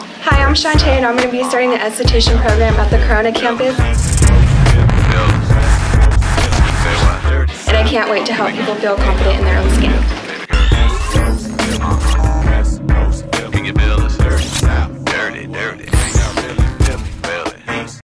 Hi, I'm Shantae, and I'm going to be starting the esthetician program at the Corona campus. And I can't wait to help people feel confident in their own skin.